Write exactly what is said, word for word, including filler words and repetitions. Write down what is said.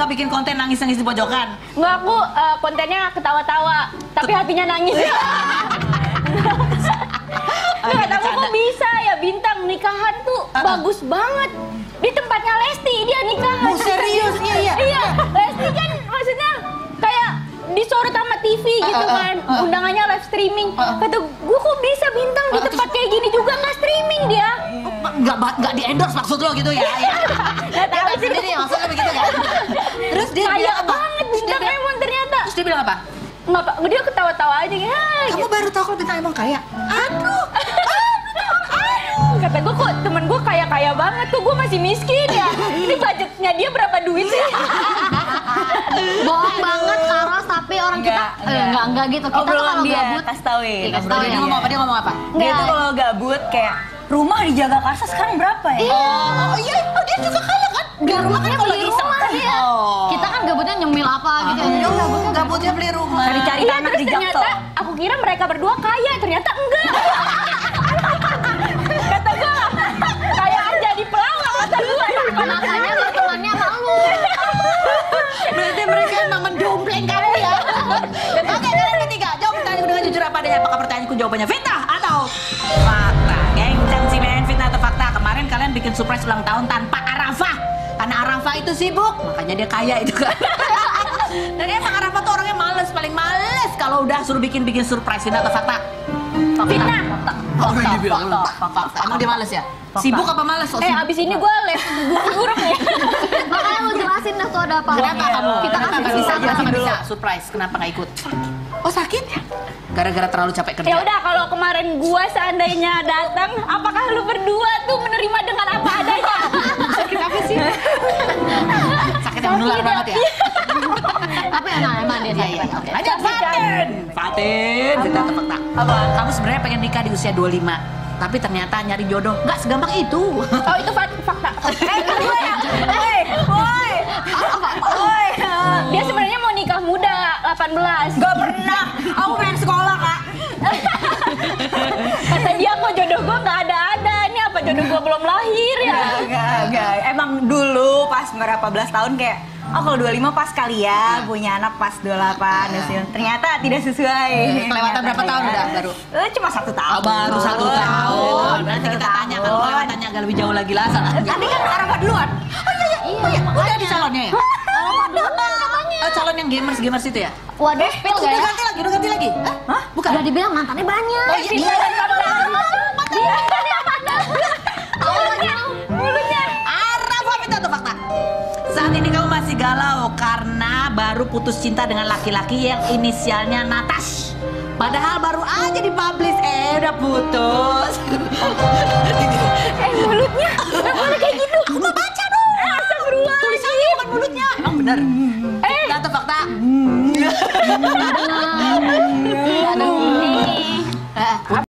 suka bikin konten nangis-nangis di pojokan? Nggak, aku uh, kontennya ketawa-tawa, tapi hatinya nangis. Nggak tahu kok bisa ya Bintang nikahan tuh uh -uh. bagus banget. Di tempatnya Lesti dia nikahan. Oh, serius? Iya, iya. Iya, Lesti kan maksudnya kayak disorot sama T V gitu uh, uh, kan. Uh, uh. Undangannya live streaming. Uh, uh. Kata gue kok bisa Bintang di tempat kayak gini juga nggak streaming dia. Nggak nggak di endorse maksud lo gitu ya? Nggak tahu sih sendiri maksudnya begitu kan? Terus dia kaya bilang apa? banget Bintang emang ternyata. Terus dia bilang apa? Nggak, dia ketawa-tawa aja gitu. Kamu gitu. Baru tahu kalau Bintang emang kaya? Aduh. Kata gue kok temen gue kaya-kaya banget tuh, gue masih miskin ya. Ini budgetnya dia berapa duit sih? Bohong banget Karos, tapi orang kita enggak, enggak, enggak, enggak gitu. Kita tuh kalau gabut kasih tauin. Kasih tauin. Dia ngomong apa? Dia ngomong apa? Dia tuh kalau gabut kayak rumah di Jagakarsa sekarang berapa ya? Oh, oh iya, oh, dia juga kaya kan? Di rumah kan kalau beli rumah ya. Oh. Kita kan gabutnya nyemil apa gitu. Oh, gabutnya gabutnya beli rumah. Cari-cari Iya, tanah terus di ternyata Jaksel. aku kira mereka berdua kaya, ternyata enggak. Kata gue kayak jadi pelawak kata gue. Makanya bertemannya malu. Berarti mereka emang mendompleng kamu ya. Oke, kalian ketiga, jawab pertanyaan dengan jujur apa adanya. Apakah pertanyaanku jawabannya fitnah atau fakta? Gengcang si Ben, fitnah atau fakta? Kemarin kalian bikin surprise ulang tahun tanpa Arafah. Karena Arafah itu sibuk, makanya dia kaya itu kan. Dan emang Arafah tuh orangnya males, paling males kalau udah suruh bikin-bikin surprise. Fitnah atau fakta? Fitnah. Oh, dia bilang fakta. Emang dia males ya? Sibuk apa males? Oh, Eh, abis ini gue les guru-guru ya. Makanya lu jelasin dah tuh ada apa. Kenapa kamu? Kita kan Kenapa bisa bisa jelasin dulu dulu. surprise? Kenapa nggak ikut? Oh sakit? Gara-gara terlalu capek kerja. Ya udah, kalau kemarin gue seandainya datang, apakah lu berdua tuh menerima dengan apa adanya? Sakit apa sih? Sakitnya menular banget ya? Tapi emang emang dia Iya, iya. Oke. Lanjut, Fatin. Fatin. Fitnah atau fakta? Apa? Kamu sebenarnya pengen nikah di usia dua puluh lima. Tapi ternyata nyari jodoh nggak segampang itu. Oh, itu fak- fakta. Eh, gue ya? Woi, woi. Woi. Dia sebenarnya mau nikah muda, delapan belas. Gak pernah. Aku pengen sekolah, Kak. Kata dia kok jodoh gue nggak ada-ada. Ini apa jodoh gue belum lahir ya? Gak, gak. Emang dulu pas berapa belas tahun kayak oh kalau dua puluh lima pas kali ya, punya anak pas dua puluh delapan. Ternyata tidak sesuai. Kelewatan berapa tahun udah baru? Eh, cuma satu tahun. Oh, baru satu tahun. Nanti kita tanya kalau kelewatannya agak lebih jauh lagi lah salah. Tadi kan Arafah duluan. Oh iya iya. Oh iya. Udah di calonnya ya? Oh, calon yang gamers gamers itu ya? Waduh, spill Udah gak ya? ganti lagi, udah ganti lagi. Hah? Bukan. Udah dibilang mantannya banyak. Oh iya. Dia dan fakta. Mulutnya. Arafah, fitnah atau fakta? Saat ini kamu masih galau karena baru putus cinta dengan laki-laki yang inisialnya Natas. Padahal baru aja dipublish, eh udah putus. Eh, mulutnya nggak boleh kayak gitu. Aku mau baca dong. Astagfirullah. Tulisannya bukan mulutnya. Emang benar. Eh. Fitnah atau fakta? Aduh. Nih. Eh,